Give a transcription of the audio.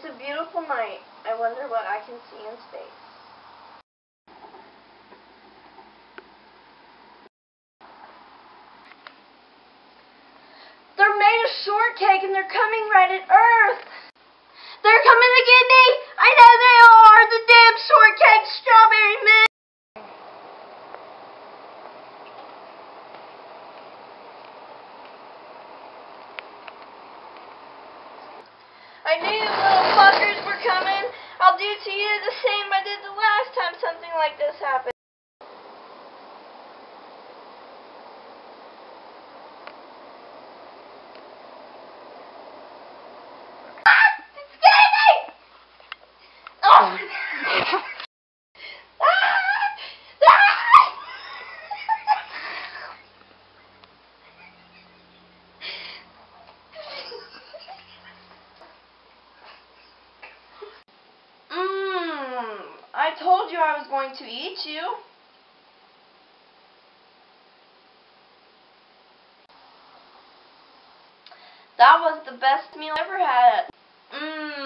It's a beautiful night. I wonder what I can see in space. They're made of shortcake and they're coming right at Earth. They're coming to get me. I know they are. The damn shortcake strawberry men. I knew you little fuckers were coming. I'll do to you the same I did the last time something like this happened. I told you I was going to eat you. That was the best meal I ever had.